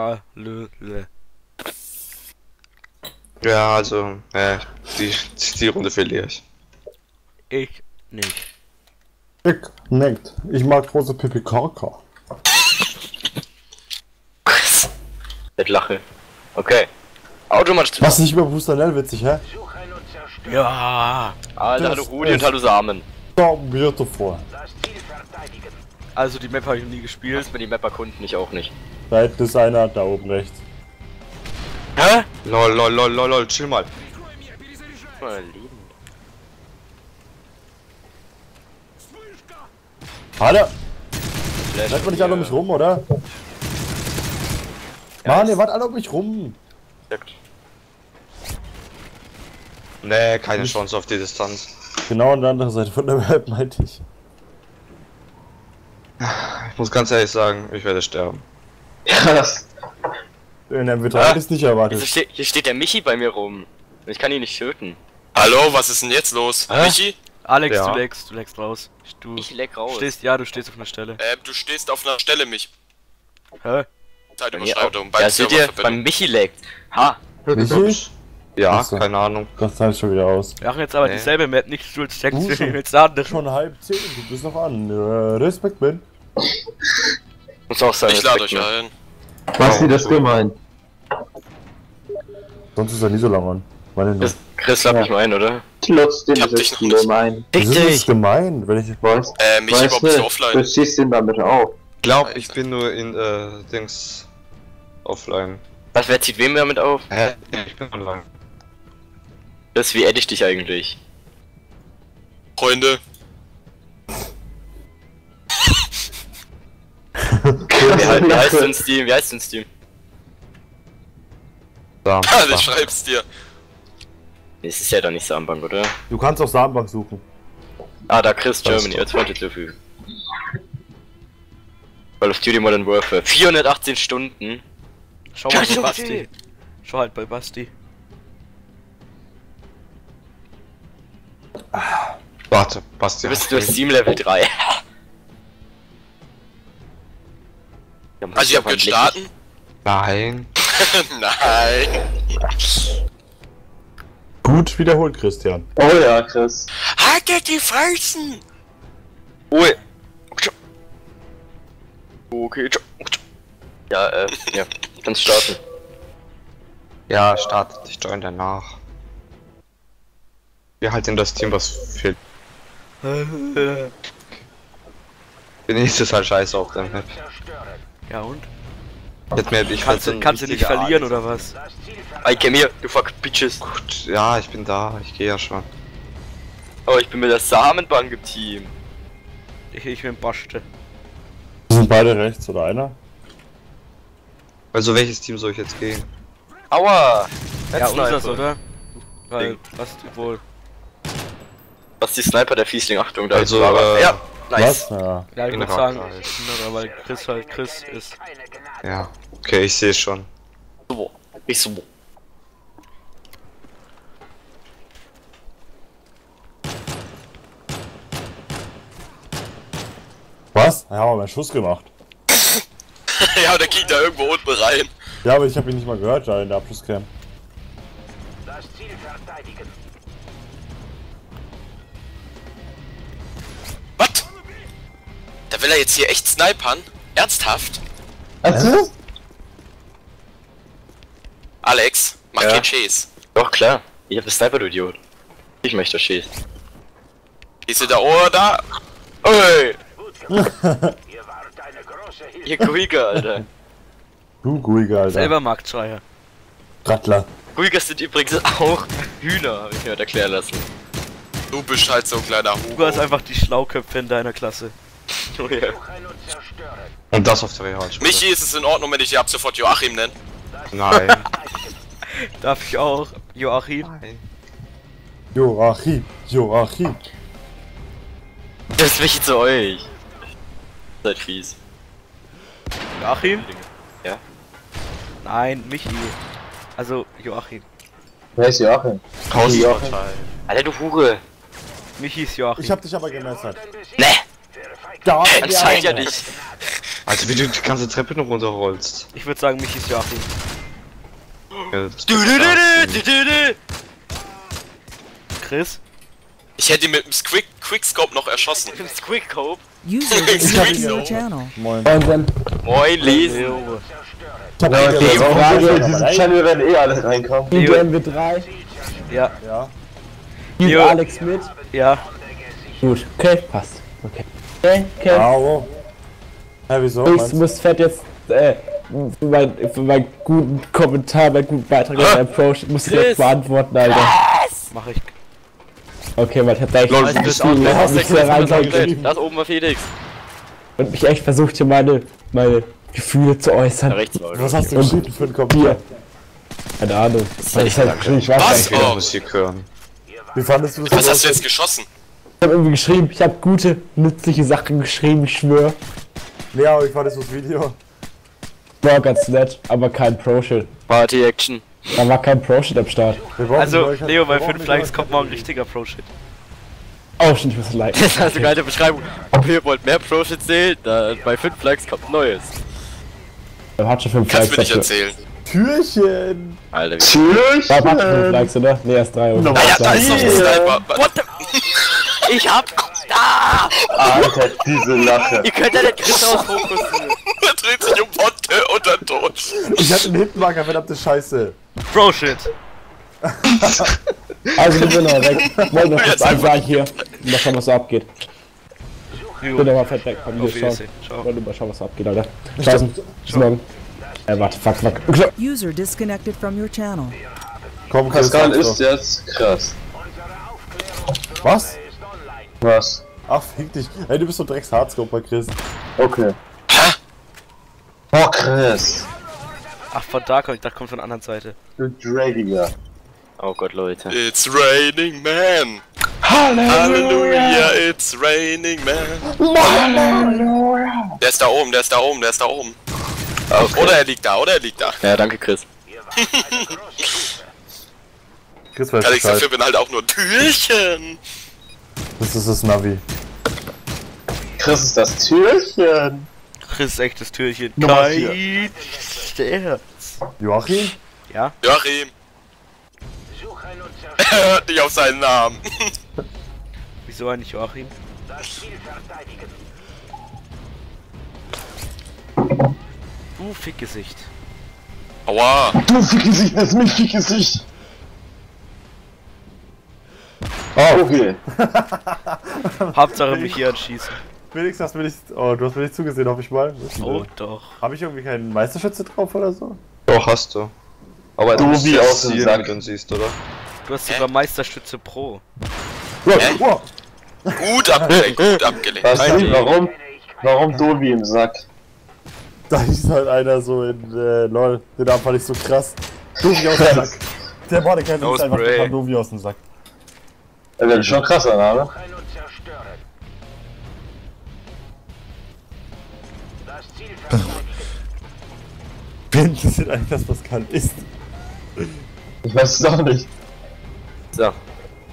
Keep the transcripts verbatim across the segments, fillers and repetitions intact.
Ja, lö, lö. Ja, also, äh, die, die Runde verliere ich. Ich nicht. Ich nicht. Ich mag große Pipi Kaka. Mit Lache. Okay. Automatisch. Was nicht über Booster witzig, hä? Ja. Alter, hallo Rudi und hallo Samen. So beautiful. Also die Map habe ich noch nie gespielt. Lass mir die Map erkunden, ich auch nicht. Seit ist einer da oben rechts. Hä? Lol, lol, lol, lol, lol, chill mal. Mal lieben. Alter! Seid mal nicht alle um mich rum, oder? Mann, ihr wart alle um mich rum! Nee, keine Chance auf die Distanz. Genau an der anderen Seite von der Map, meinte ich. Ich muss ganz ehrlich sagen, ich werde sterben. Krass. In der M W drei Ah, hätte ich nicht erwartet. Hier steht, hier steht der Michi bei mir rum. Ich kann ihn nicht töten. Hallo, was ist denn jetzt los? Hä? Michi? Alex, Ja. du leckst, du leckst raus. Du Ich leck raus. stehst, ja, du stehst auf einer Stelle. Ähm, du stehst auf einer Stelle, mich. Hä? Zeitüberschreitung. Ja, seht ihr, beim Michi leckt. Ha. Michi? Ja, Achso. keine Ahnung. Das zeigt schon wieder aus. Wir machen jetzt aber Nee. dieselbe Map, nicht du checkst Du schon. mit anderen. Schon halb zehn, du bist noch an. Äh, Respekt, Ben. Muss auch sein. Ich lade euch Respekt, ein. Was ist das gemeint? Sonst ist er nie so lang an. Meine ne? nur. Chris, Chris lad mich mal ein, oder? Trotzdem Ich hab ist dich es noch nicht. gemein. Das ist gemein, wenn ich Weißt Äh, Michi, weißt warum bist du du, offline? du ziehst ihn damit auf. Glaub, ich bin nur in, äh, Dings, offline. Was, wer zieht wem damit auf? Hä? Ich bin online. Das, wie adde ich dich eigentlich? Freunde. Wie, halt, wie heißt du in Steam? Wie heißt du in Steam? Da. Ah, ich schreib's dir. Es ist ja doch nicht Samenbank, oder? Du kannst auch Samenbank suchen. Ah, da Chris Das Germany, doch. als Freund hinzufügen. Call of Duty Modern Warfare. vierhundertachtzehn Stunden. Schau mal bei Basti. Schau halt bei Basti. Warte, Basti. Du bist durch Steam Level drei. Ja, Also, ihr habt jetzt starten? Nein. Nein. Gut wiederholt, Christian. Oh ja, Chris. Haltet die Fresse! Ui. Okay, ja, äh, ja. Kannst starten. Ja, startet. Ich join danach. Wir halten das Team, was fehlt. Bin ich das halt scheiße auf der Map. Ja und? Ich hätte mir, ich Kannst, wollte du, kannst du nicht wichtige verlieren Art- oder was? I came here, du fuck bitches. Gut, ja, ich bin da. Ich gehe ja schon. Oh, ich bin mit der Samenbank im Team. Ich, ich bin Baschte. Sind beide rechts oder einer? Also welches Team soll ich jetzt gehen? Aua! Ja, Sniper. unseres, oder? Weil, was wohl. Was ist die Sniper der Fiesling? Achtung, da Also, ist Lara. äh, Ja, nice. Was? Ja. Ja, ich würde Innerer sagen, Kreis. innerer, weil Chris halt Chris ist. Ja. Okay, ich sehe schon. So, ich so. Was? Ja, aber meinen Schuss gemacht. Ja, der geht da irgendwo unten rein. Ja, aber ich habe ihn nicht mal gehört, da in der Abschlusscam. Das Ziel verteidigen. Was? Da will er jetzt hier echt snipern? Ernsthaft? Also? Alex, mach Ja. keinen Chase. Doch, klar. Ich hab den Sniper, du Idiot. Ich möchte schießen. Ist sie da oder da? Oi! Ihr wart eine große Hilfe. Ihr Guiga, Alter. Du Guiger, Alter. Selber Marktschreier. Rattler. Guigas sind übrigens auch Hühner, hab ich mir halt erklären lassen. Du bist halt so ein kleiner Hugo. Du hast einfach die Schlauköpfe in deiner Klasse. Oh ja. Suchen und zerstören. Und das auf der Realschule. Michi, ist es in Ordnung, wenn ich dich ab sofort Joachim nenne? Nein. Darf ich auch? Joachim? Joachim, Joachim. Das ist mich zu euch. Seid fies. Joachim? Ja. Nein, Michi. Also Joachim. Wer ist Joachim? Hausvorteil. Alter, du Hure. Michi ist Joachim. Ich hab dich aber gemessert. Ne, Da, anscheinend ja nicht. Also wie du die ganze Treppe noch runterrollst. Ich würde sagen, mich ist Joachim. Ja, das- Du, du, du, du, du, du, du. Chris? Ich hätte ihn mit dem Quick Quickscope noch erschossen. Squigcope? User disconnected from your channel. Moin. Moin, lesen. Leo. Ich hab Ja, eine okay, warum Frage. in diesen Channel werden eh alle reinkommen? In der M W drei. Ja. Ja. Leo. Alex mit. Ja. Gut, okay, passt. Okay. Okay, okay. Au. Ja, wieso? Ich Meinst du? muss fett jetzt, äh, für, mein, für meinen guten Kommentar, meinen guten Beitrag auf Approach, muss ich jetzt beantworten, Alter. Mach ich. Okay, man, ich hab da echt Lol, was du bist geschrieben, auch- was ich da reingeschrieben Da oben war Felix. und mich echt versucht hier meine, meine Gefühle zu Da äußern. rechts war Was hast du Und- geschrieben für einen Hier. Kommentar? Keine Ahnung. ist echt Ich hab kacke. geschrieben, ich weiß Was? nicht. Wieder Oh. Musik hören. Wie fandest du das? Was hast du jetzt geschossen? Ich hab irgendwie geschrieben, ich hab gute, nützliche Sachen geschrieben, ich schwör. Ja, aber wie fandest du das Video? War ganz nett, aber kein Pro-Shit. Party-Action. Da war kein Pro-Shit am Start. Wir brauchen Also, die Leute- Leo, bei wir brauchen fünf die Likes Leute- kommt morgen richtiger Pro-Shit. Oh, stimmt, ich muss liken. Das ist also geile Beschreibung. Ob ihr wollt mehr Pro-Shit sehen, da bei fünf Likes kommt Neues. Er hat schon fünf Kannst du mir Likes. nicht dafür. erzählen. Türchen! Alter, wie Tschüss! Da hat schon fünf Likes, oder? Ne, erst drei. Oder? Ah ja, da ist noch ein Sniper. What the? Ich hab. Da! Alter, diese Lache. Ihr könnt ja den Chris ausfokussieren. Er dreht sich um Ponte und dann tot. Ich hatte einen Hitmarker, verdammte Scheiße. Pro-Shit. Also, wir sind noch weg. Wollen noch kurz ansagen hier. Mal schauen, was so abgeht. Ich bin aber fett weg von mir. Auf Schauen. Wiedersehen. Ciao. Wollen mal schauen, was so abgeht, Alter. Ciao. Bis morgen. Äh, warte, fuck, fuck. User disconnected from your channel. Komm, Chris, Pascal sag's ist doch. jetzt krass. Was? Was? Ach, fick dich. Ey, du bist so Drecks Hardscope bei Chris. Okay. Oh, Chris. Ach, von da kommt, ich dachte, kommt von der anderen Seite. Du Dragiger. Oh Gott, Leute. It's raining man. Halleluja, it's raining man. Halleluja. Der ist da oben, der ist da oben, der ist da oben. Okay. Oder er liegt da, oder er liegt da. Ja, danke, Chris. Chris weiß Kann ich Bescheid. dafür, bin halt auch nur Türchen. Das ist das Navi. Chris ist das Türchen. Chris, echtes Türchen. Nummer Kein Sterz. Joachim? Ja? Joachim. Such ein und Er zerstöre hört nicht auf seinen Namen. Wieso eigentlich Joachim? das Ziel verteidigen. Du Fickgesicht. Aua. Du Fick-Gesicht, das ist mich Fick-Gesicht. Oh, okay. Hauptsache mich hier anschießen. Felix, hast du mir nicht. Oh, du hast mir nicht zugesehen, hoffe ich mal. Oh doch. Habe ich irgendwie keinen Meisterschütze drauf oder so? Doch, hast du. Aber Du musst wie jetzt aus dem zielen, Sack. wenn du ihn siehst, oder? Du hast sogar Meisterstütze Pro. Hä? Wow. Gut abgelenkt, gut abgelenkt. Was Alter. denn? Warum? Warum Dobi im Sack? Da ist halt einer so in, äh, lol. Den Namen fand ich so krass. Dovi aus dem Sack. Der Mordecai No ist einfach spray. total Dovi aus dem Sack. Das wäre schon ein krasser Name. Such ein und zerstöre. Das Ziel verteidigen. Wer interessiert eigentlich, dass Pascal ist? Ich weiß es auch nicht. So. Also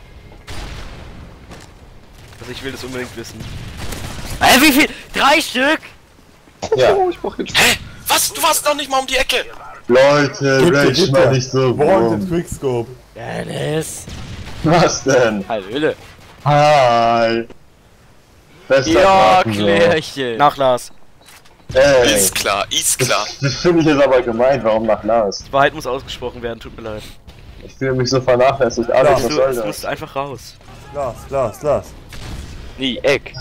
ich will das unbedingt wissen. Äh, wie viel? Drei Stück? Ja. Oh, ich brauch jetzt. Hä? Was? Du warst noch nicht mal um die Ecke. Leute, Gib dir, rage gib mal dir. nicht so Wanted rum. Quickscope. Dennis. Was denn? Hallöle. Hi. Bester Ja, Partner. Klärchen. Nachlass. Ey, Ist klar, ist klar. das finde ich jetzt aber gemein. Warum nach Lars? Die Wahrheit muss ausgesprochen werden, tut mir leid. Ich fühle mich so vernachlässigt. Alex, was Du, soll es das? muss einfach raus. Lars, Lars, Lars. Nie, Eck.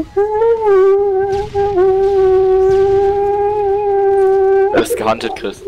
Du bist gehuntet, Chris.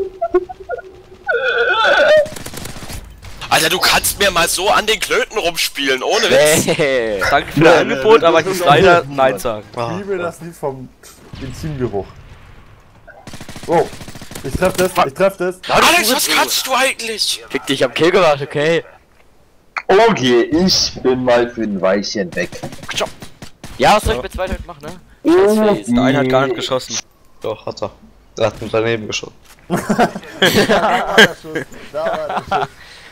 Alter, du kannst mir mal so an den Klöten rumspielen, ohne Witz. Nee. Danke für dein Angebot, aber ich muss leider Nein sagen. Ich liebe das Lied vom Benzingeruch. Oh, ich treff das, ich treff das. Alex, was kannst du eigentlich? Fick dich am Kill gemacht, okay? Okay, ich bin mal für ein Weilchen weg. Ja, was soll ich mit zwei Leuten machen, ne? Okay. Der eine hat gar nicht geschossen. Doch, hat er. Er hat mit daneben geschossen. Da war der Schuss, da war der Schuss.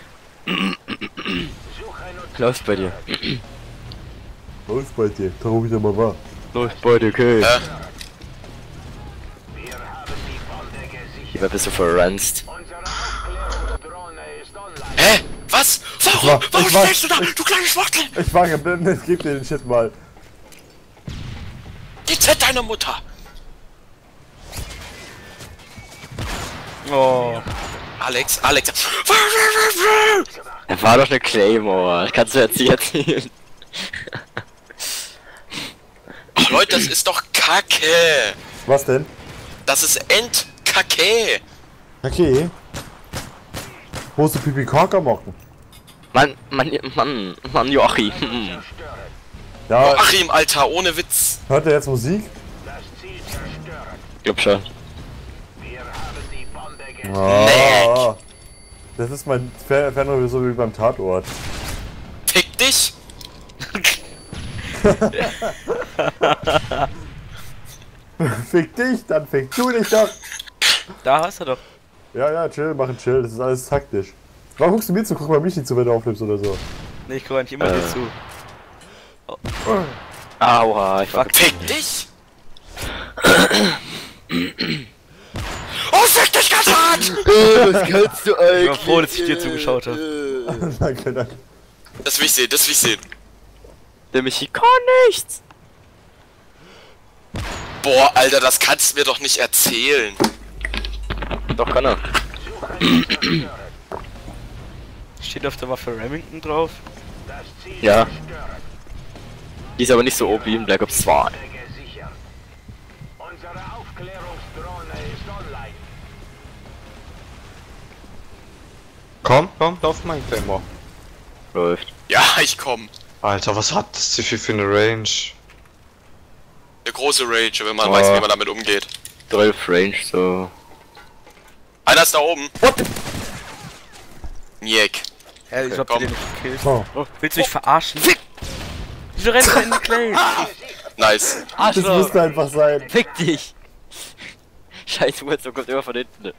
Läuft bei dir. Was ist bei dir? Da ruf ich ja mal wahr. Läuft bei dir, okay. Äh. Wer bist du verranzt? Unsere Aufklärungsdrohne ist online. Hä? Was? Warum? war- Warum ich war- stellst du da? Du kleine Schwachtel! Ich war geblendet, gib dir den Shit mal. Die Z deiner Mutter! Oh. Alex, Alex. Er war doch eine Claymore. Das kannst du jetzt nicht erzählen. Ach Leute, das ist doch Kacke! Was denn? Das ist Endkacke! Okay. Wo ist der Pipi Korker mocken? Mann, Mann, Mann, Mann, Joachim. Hm. Ja, Achim, Alter, ohne Witz! hört ihr jetzt Musik? Das Ziel zerstören. Glaub schon. Wir haben die Bombe gesetzt. Ah, das ist mein Fer- Fernrohr so wie beim Tatort. Fick dich! Fick dich, dann fick du dich doch. Da hast du doch. Ja, ja, chill, machen chill, das ist alles taktisch. Warum guckst du mir zu? Guck mal Michi zu, wenn du aufnimmst oder so. Nee, ich guck eigentlich immer Äh. dir zu. Aua, ich war Fick dich! Oh, fick dich ganz hart! Was kannst du Ich war froh, dass ich dir zugeschaut habe. Danke, danke. Das will ich sehen, das will ich sehen. Der Michi kann nichts. Boah, Alter, das kannst du mir doch nicht erzählen. Doch kann er. Steht auf der Waffe Remington drauf. Das Ziel Ja. zerstören. Die ist aber nicht so O P wie in Black Ops zwei. Bombe gesichert. Unsere Aufklärungsdrohne ist online. Komm, komm, lauf mein Claymore. Läuft. Ja, ich komm. Alter, was hat das hier für eine Range? Eine große Range, wenn man Oh. weiß, wie man damit umgeht. zwölf Range, so. Einer ist da oben. What? Niek. Hä, ich hab komm. den nicht gekillt. Oh. Oh, willst du mich verarschen? Fick! Wieso rennst du in die Clay? Nice. Das Arschloch! müsste einfach sein. Fick dich! Scheiße, Wilson kommt immer von hinten.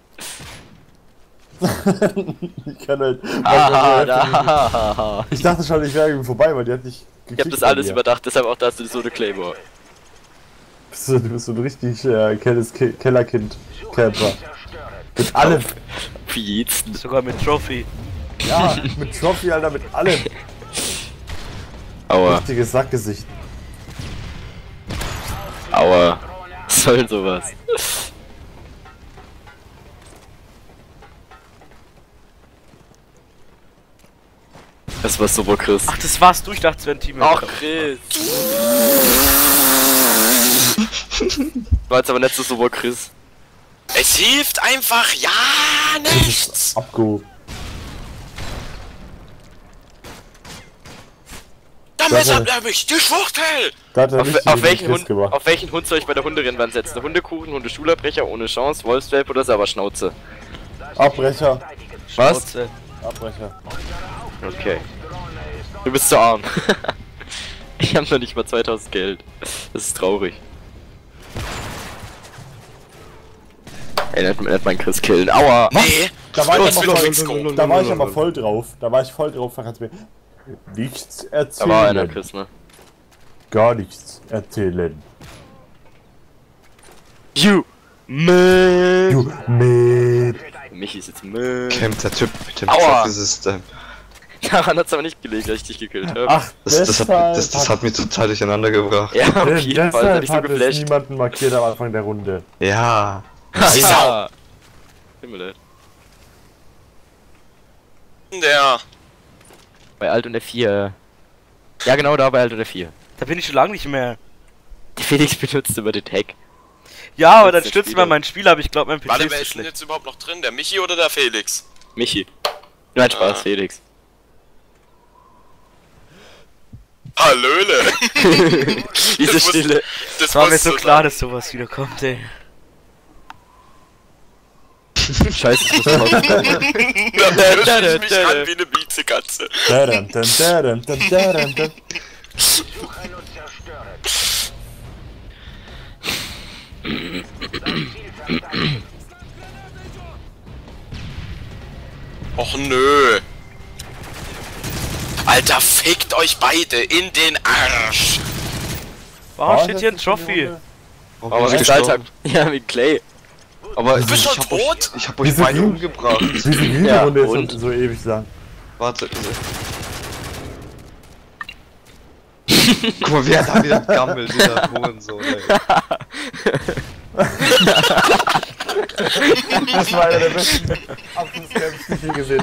Ich kann halt. Ah, da. Ich dachte schon, ich wäre irgendwie vorbei, weil die hat nicht geklickt. Ich hab das bei alles mir. überdacht, deshalb auch da hast du so eine Claymore. Bist du, du bist so ein richtig äh, Kelles Ke Kellerkind-Camper. Zerstören. Mit allem. Wie jetzt? Sogar mit Trophy. Ja, mit Trophy, Alter, mit allem. Aua, Richtiges Sackgesicht. aua. Was soll denn sowas? Das war super, Chris. Ach, das warst du, ich dachte, es wäre ein Team. Ach, Chris. War jetzt aber nicht so super, Chris. Es hilft einfach ja nichts. Abgo. Damit Das- hat er mich, die Schwuchtel. Da hat er Auf, richtig auf, welchen Chris Hund, gemacht. auf welchen Hund soll ich bei der Hunderennbahn setzen? Eine Hundekuchen, Hundeschulabbrecher ohne Chance, Wolfswelp oder Sauerschnauze? Abbrecher. Was? Schnauze. Abbrecher. Okay. Du bist zu arm. Ich hab noch nicht mal zweitausend Geld. Das ist traurig. Ey, nennt nennt mein Chris killen. Aua! Nee. Da war, ich Los, aber los, voll, los, los, los, da war ich aber voll drauf. Da war ich voll drauf, da kannst du mir nichts Da erzählen. war einer, Chris, ne? Gar nichts erzählen. You! Man! Du mit. Michi ist jetzt man. Kämpft der Typ mit dem Aua. Trophy-System. Daran hat's aber nicht gelegen, dass ich dich gekillt habe. Ach, Das, das, hat, deshalb das, das hat mich total durcheinander gebracht. Ja, auf Denn jeden Fall, das hab deshalb ich so hat es geflasht. niemanden markiert am Anfang der Runde. Ja. Ja. Himmel, Der. bei Alt und der vier. Ja, genau da bei Alt und der vier. Da bin ich schon lange nicht mehr. Der Felix benutzt immer den Tag. Ja, aber Das dann ist der stürzt Spieler. mal mein Spiel, aber ich glaube, mein P C Warte, ist wer zu ist denn schlecht. jetzt überhaupt noch drin? Der Michi oder der Felix? Michi. Nein, Spaß, Ah. Felix. Hallöle! Diese Das muss- Stille. Das War mir muss so so klar, dass sowas wieder kommt, ey. Scheiße, ich muss raus. sein. Da pirsche ich mich an wie eine Miezekatze. Dadam, dam, dadam, dam, dadam, dam. Suchen und zerstören. Das Ziel verteidigen. Och nö. Alter, fickt euch beide in den Arsch. Warum Oh, steht das hier ein ist eine Trophy? Runde. Aber wie Gestalter. Ja, wie Clay. Aber Du bist schon ich hab euch, tot? ich hab euch Wieso beide du? umgebracht. Diese Videorunde Ja, ist und? schon so ewig lang. Warte. Guck mal, wer da wieder gammelt, dieser Hurensohn, ey. Das war einer der besten Abschlusscamps, die ich je gesehen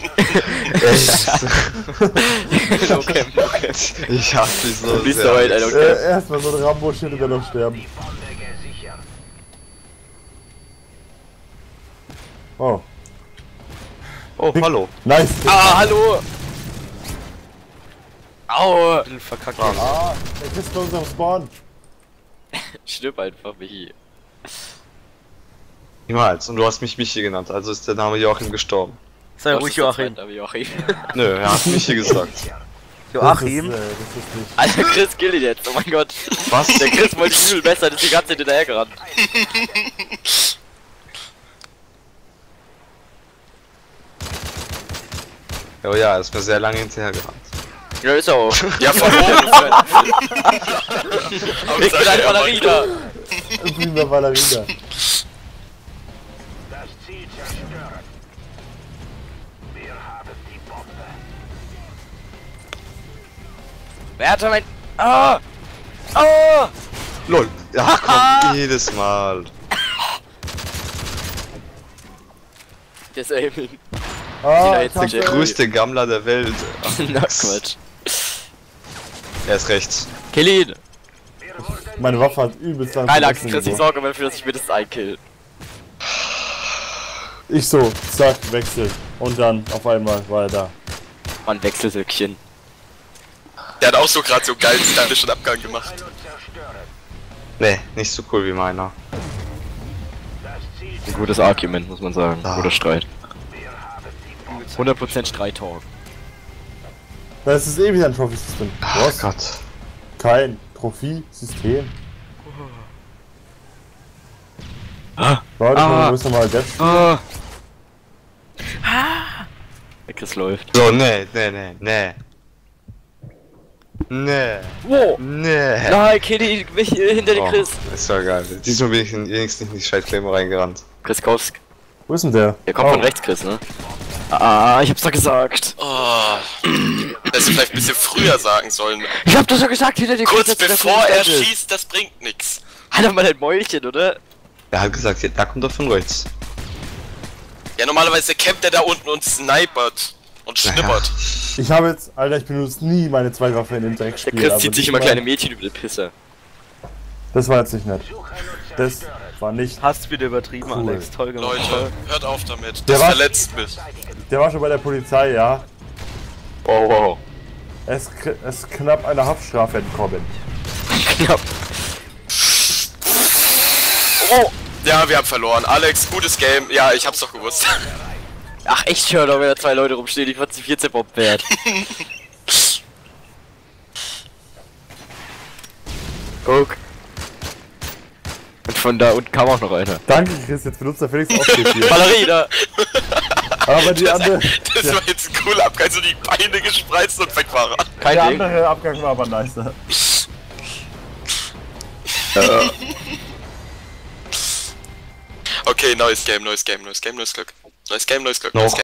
habe. Okay, okay. Ich hasse dich so Du bist sehr. doch heute ein Äh, okay. erstmal so ein Rambo-Shit und dann noch sterben. Bombe gesichert. Oh. Oh, hallo. Nice. Ah, hallo! Au! Bisschen verkackt. Ah, er ist bei unserem Spawn. Stirb einfach, Michi. Niemals. Und du hast mich Michi genannt, also ist der Name Joachim gestorben. Sei ruhig, Joachim. Aber Joachim. Nö, er hat Michi gesagt. Joachim? Das ist, äh, das ist nicht. Alter, Chris, kill ihn jetzt, oh mein Gott. Was? Der Chris wollte viel besser, das ist die ganze Zeit hinterher gerannt. Oh ja, er ist mir sehr lange hinterher gerannt. Ja, ist er auch. Ja, von oben. Ich bin ein Ballerina. Prima Ballerina. Das Ziel zerstören. Wir haben die Bombe. Wer hat da mein... Ah! Ah! LOL. Ja, komm, jedes Mal. Der ist Aiming. Ah, jetzt ich hab, der äh, Größte Gammler der Welt. Ach, Na Quatsch. er ist rechts. Kill ihn! meine Waffe hat übelst lang Keine zu Angst, wechseln Chris, ich gebraucht. sorge dafür, dass ich mir das einkill. Ich so, zack, Wechsel. Und dann auf einmal war er da. Mann, Wechselsöckchen. Der hat auch so gerade so geilen stylischen Abgang gemacht. Nee, nicht so cool wie meiner. Ein gutes Argument, muss man sagen. Ah. Guter Streit. hundert Prozent Streit-Talk. Das ist eh wieder ein Trophy-System. Ach Was? Gott. Kein Trophy-System. Ah. Leute, Ah. wir müssen mal Death spielen. Ah! Der Chris läuft. So, nee, nee, nee, nee. Nee. Wow! Nee. Nein, kill ihn, mich hinter den Oh, Chris. ist ja geil. Diesmal bin ich wenigstens nicht in die Scheißklemme reingerannt. Chris Kowsk. Wo ist denn der? Der kommt Oh. von rechts, Chris, ne? Ah, ich hab's doch gesagt. Oh. Hättest du vielleicht ein bisschen früher sagen sollen. Ich hab doch schon gesagt, hinter dir Kurz Chris, dass der bevor von er rechts ist. schießt, das bringt nix. Halt doch mal dein Mäulchen, oder? Er hat gesagt, ja, da kommt er von rechts. Ja, normalerweise campt er da unten und snipert. Und schnippert. Ich habe jetzt, Alter, ich benutze nie meine zwei Waffen in dem Der Dreckspiel. Chris aber zieht sich das immer war- kleine Mädchen über den Pisser. Das war jetzt nicht nett. Das war nicht. Hast wieder übertrieben, Cool. Alex. Toll gemacht. Leute, hört auf damit. Der Das war- verletzt mich. Der war schon bei der Polizei, ja. Oh, wow. Er ist, k- er ist knapp einer Haftstrafe entkommen. Knapp. Oh! Ja, wir haben verloren. Alex, gutes Game. Ja, ich hab's doch gewusst. Ach echt, Sherlock, wenn da zwei Leute rumstehen, ich fand die vierzehn Bob wert. Guck. Und von da unten kam auch noch einer. Danke, Chris, jetzt benutzt der Felix auch hier. Ballerina! Aber die andere, Das war jetzt ein cooler Abgang, so die Beine gespreizt und weg war er. Kein der Ding. andere Abgang war aber nicer. Okay, neues Game, neues Game, neues Game, neues Glück. Neues Game, neues Glück, Noch. neues Game.